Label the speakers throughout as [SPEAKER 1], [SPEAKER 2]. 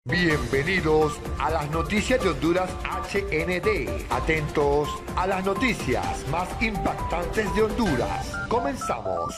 [SPEAKER 1] Bienvenidos a las noticias de Honduras HND. Atentos a las noticias más impactantes de Honduras. Comenzamos.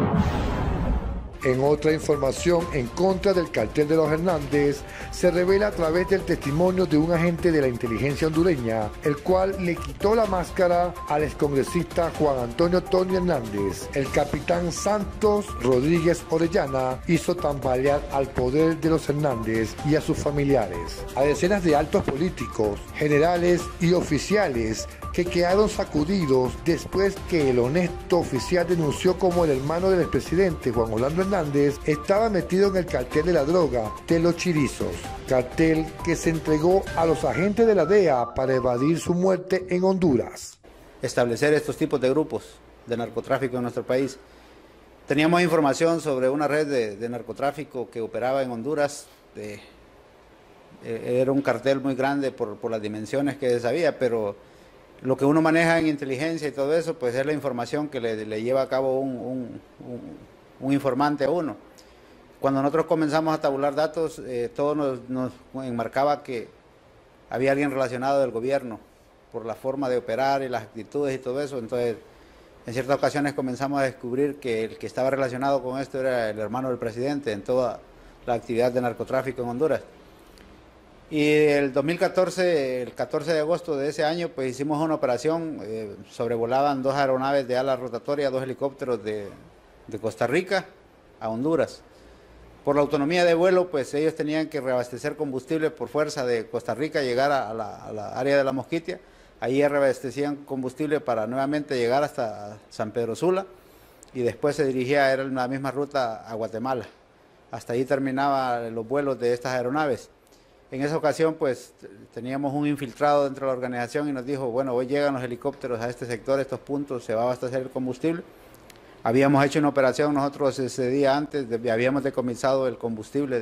[SPEAKER 1] En otra información en contra del cartel de los Hernández, se revela a través del testimonio de un agente de la inteligencia hondureña, el cual le quitó la máscara al excongresista Juan Antonio Tony Hernández. El capitán Santos Rodríguez Orellana hizo tambalear al poder de los Hernández y a sus familiares. A decenas de altos políticos, generales y oficiales que quedaron sacudidos después que el honesto oficial denunció como el hermano del expresidente Juan Orlando Hernández estaba metido en el cartel de la droga de los Chirizos, cartel que se entregó a los agentes de la DEA para evadir su muerte en Honduras.
[SPEAKER 2] Establecer estos tipos de grupos de narcotráfico en nuestro país. Teníamos información sobre una red de narcotráfico que operaba en Honduras. Era un cartel muy grande por las dimensiones que sabía, pero lo que uno maneja en inteligencia y todo eso, pues es la información que le lleva a cabo un informante a uno. Cuando nosotros comenzamos a tabular datos, todo nos enmarcaba que había alguien relacionado del gobierno por la forma de operar y las actitudes y todo eso. Entonces, en ciertas ocasiones comenzamos a descubrir que el que estaba relacionado con esto era el hermano del presidente en toda la actividad de narcotráfico en Honduras. Y el 2014, el 14 de agosto de ese año, pues hicimos una operación, sobrevolaban 2 aeronaves de ala rotatoria, 2 helicópteros de Costa Rica a Honduras. Por la autonomía de vuelo, pues ellos tenían que reabastecer combustible por fuerza de Costa Rica, llegar a la área de La Mosquitia. Ahí reabastecían combustible para nuevamente llegar hasta San Pedro Sula y después se dirigía, era la misma ruta a Guatemala. Hasta ahí terminaban los vuelos de estas aeronaves. En esa ocasión, pues, teníamos un infiltrado dentro de la organización y nos dijo, bueno, hoy llegan los helicópteros a este sector, a estos puntos, se va a abastecer el combustible. Habíamos hecho una operación nosotros ese día antes, habíamos decomisado el combustible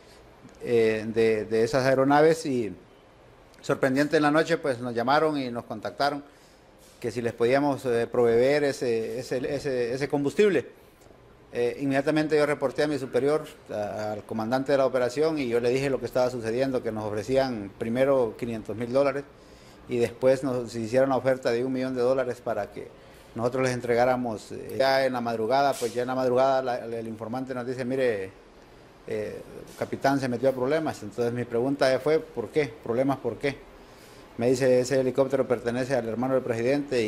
[SPEAKER 2] de esas aeronaves y sorprendente en la noche, pues, nos llamaron y nos contactaron que si les podíamos proveer ese combustible. Inmediatamente yo reporté a mi superior, al comandante de la operación, y yo le dije lo que estaba sucediendo, que nos ofrecían primero $500,000 y después nos hicieron la oferta de $1 millón para que nosotros les entregáramos. Ya en la madrugada, el informante nos dice, mire, capitán, se metió a problemas. Entonces mi pregunta fue, ¿por qué? ¿Problemas por qué? Me dice, ese helicóptero pertenece al hermano del presidente.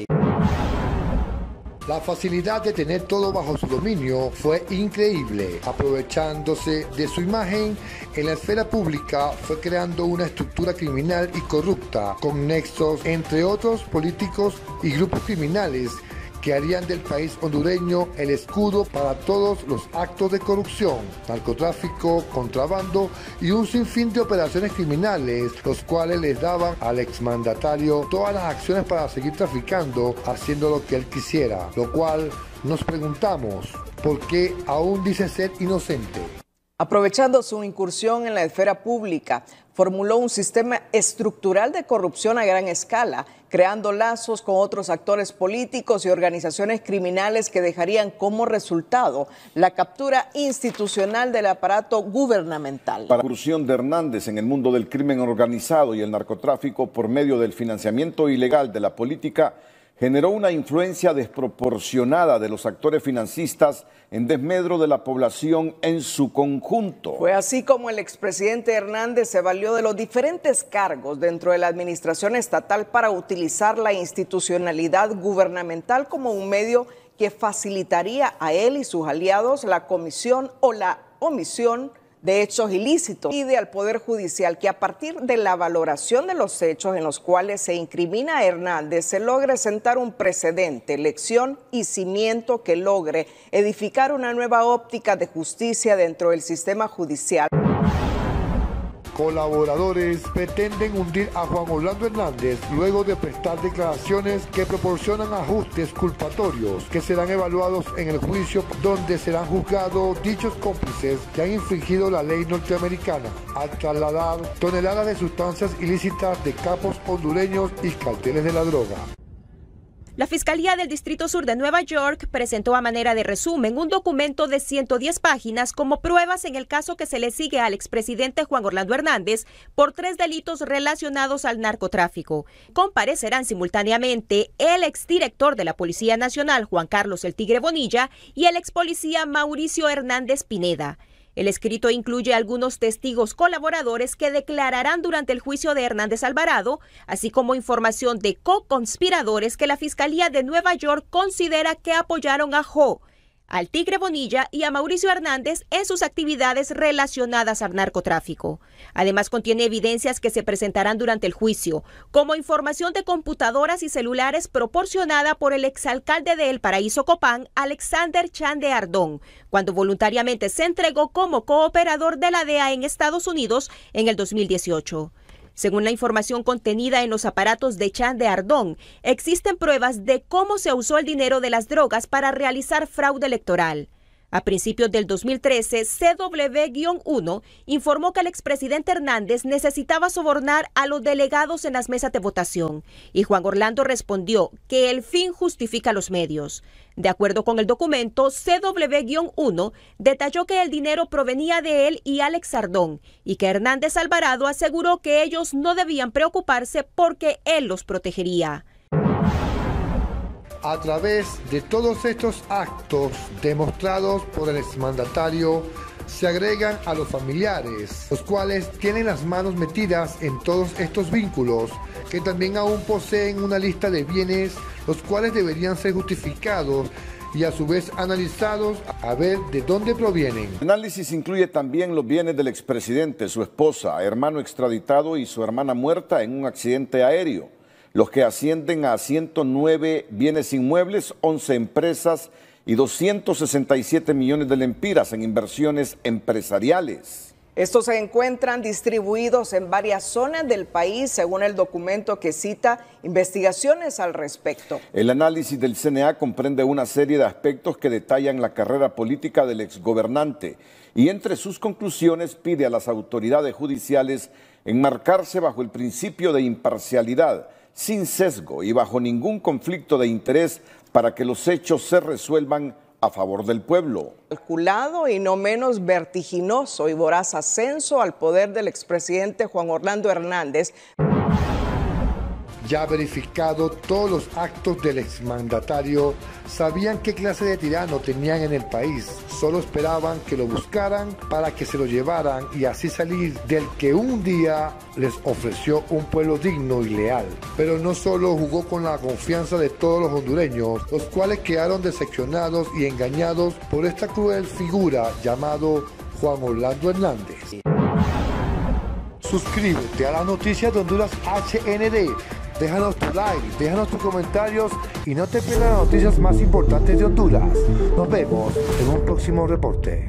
[SPEAKER 1] La facilidad de tener todo bajo su dominio fue increíble. Aprovechándose de su imagen en la esfera pública, fue creando una estructura criminal y corrupta, con nexos entre otros políticos y grupos criminales que harían del país hondureño el escudo para todos los actos de corrupción, narcotráfico, contrabando y un sinfín de operaciones criminales, los cuales les daban al exmandatario todas las acciones para seguir traficando, haciendo lo que él quisiera, lo cual nos preguntamos, ¿por qué aún dice ser inocente?
[SPEAKER 3] Aprovechando su incursión en la esfera pública, formuló un sistema estructural de corrupción a gran escala, creando lazos con otros actores políticos y organizaciones criminales que dejarían como resultado la captura institucional del aparato gubernamental.
[SPEAKER 4] Para la incursión de Hernández en el mundo del crimen organizado y el narcotráfico por medio del financiamiento ilegal de la política, generó una influencia desproporcionada de los actores financistas en desmedro de la población en su conjunto.
[SPEAKER 3] Fue así como el expresidente Hernández se valió de los diferentes cargos dentro de la administración estatal para utilizar la institucionalidad gubernamental como un medio que facilitaría a él y sus aliados la comisión o la omisión de hechos ilícitos. Pide al Poder Judicial que a partir de la valoración de los hechos en los cuales se incrimina a Hernández se logre sentar un precedente, lección y cimiento que logre edificar una nueva óptica de justicia dentro del sistema judicial.
[SPEAKER 1] Colaboradores pretenden hundir a Juan Orlando Hernández luego de prestar declaraciones que proporcionan ajustes culpatorios que serán evaluados en el juicio donde serán juzgados dichos cómplices que han infringido la ley norteamericana al trasladar toneladas de sustancias ilícitas de capos hondureños y carteles de la droga.
[SPEAKER 5] La Fiscalía del Distrito Sur de Nueva York presentó a manera de resumen un documento de 110 páginas como pruebas en el caso que se le sigue al expresidente Juan Orlando Hernández por 3 delitos relacionados al narcotráfico. Comparecerán simultáneamente el exdirector de la Policía Nacional, Juan Carlos El Tigre Bonilla, y el expolicía Mauricio Hernández Pineda. El escrito incluye algunos testigos colaboradores que declararán durante el juicio de Hernández Alvarado, así como información de co-conspiradores que la Fiscalía de Nueva York considera que apoyaron a Jo, al Tigre Bonilla y a Mauricio Hernández en sus actividades relacionadas al narcotráfico. Además, contiene evidencias que se presentarán durante el juicio, como información de computadoras y celulares proporcionada por el exalcalde de El Paraíso Copán, Alexander Chande Ardón, cuando voluntariamente se entregó como cooperador de la DEA en Estados Unidos en el 2018. Según la información contenida en los aparatos de Chande Ardón, existen pruebas de cómo se usó el dinero de las drogas para realizar fraude electoral. A principios del 2013, CW-1 informó que el expresidente Hernández necesitaba sobornar a los delegados en las mesas de votación, y Juan Orlando respondió que el fin justifica los medios. De acuerdo con el documento, CW-1 detalló que el dinero provenía de él y Alex Ardón, y que Hernández Alvarado aseguró que ellos no debían preocuparse porque él los protegería.
[SPEAKER 1] A través de todos estos actos demostrados por el exmandatario, se agregan a los familiares, los cuales tienen las manos metidas en todos estos vínculos, que también aún poseen una lista de bienes, los cuales deberían ser justificados y a su vez analizados a ver de dónde provienen.
[SPEAKER 4] El análisis incluye también los bienes del expresidente, su esposa, hermano extraditado y su hermana muerta en un accidente aéreo, los que ascienden a 109 bienes inmuebles, 11 empresas y 267 millones de lempiras en inversiones empresariales.
[SPEAKER 3] Estos se encuentran distribuidos en varias zonas del país, según el documento que cita investigaciones al respecto.
[SPEAKER 4] El análisis del CNA comprende una serie de aspectos que detallan la carrera política del exgobernante y entre sus conclusiones pide a las autoridades judiciales enmarcarse bajo el principio de imparcialidad, sin sesgo y bajo ningún conflicto de interés para que los hechos se resuelvan a favor del pueblo.
[SPEAKER 3] Calculado y no menos vertiginoso y voraz ascenso al poder del expresidente Juan Orlando Hernández.
[SPEAKER 1] Ya verificado todos los actos del exmandatario, sabían qué clase de tirano tenían en el país. Solo esperaban que lo buscaran para que se lo llevaran y así salir del que un día les ofreció un pueblo digno y leal. Pero no solo jugó con la confianza de todos los hondureños, los cuales quedaron decepcionados y engañados por esta cruel figura llamado Juan Orlando Hernández. Suscríbete a las noticias de Honduras HND. Déjanos tu like, déjanos tus comentarios y no te pierdas las noticias más importantes de Honduras. Nos vemos en un próximo reporte.